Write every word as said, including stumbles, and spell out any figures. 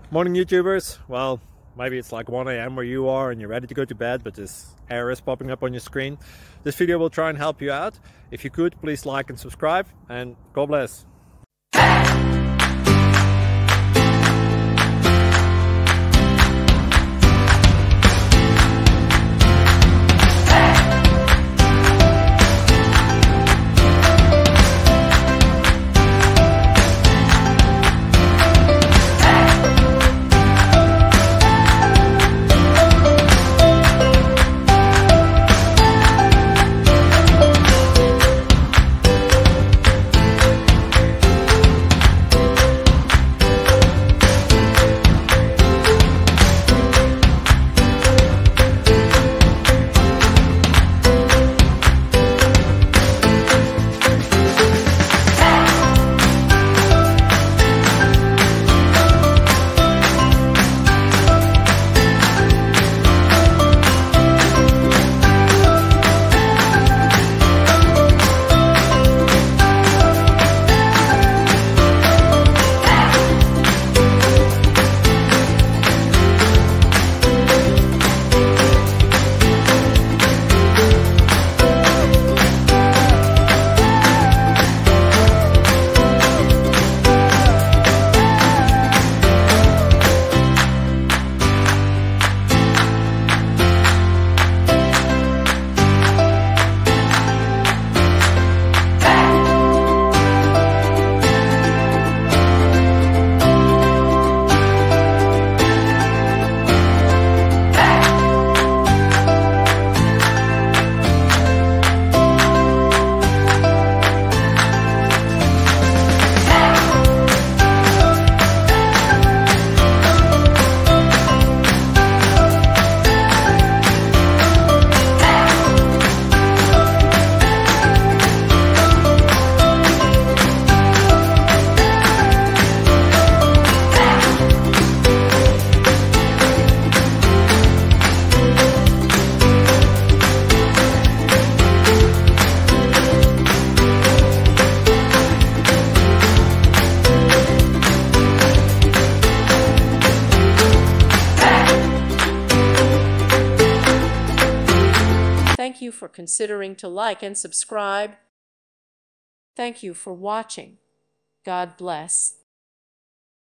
Morning YouTubers. Well, maybe it's like one A M where you are and you're ready to go to bed, but this error is popping up on your screen. This video will try and help you out. If you could, please like and subscribe, and God bless. Thank you for considering to like and subscribe. Thank you for watching. God bless.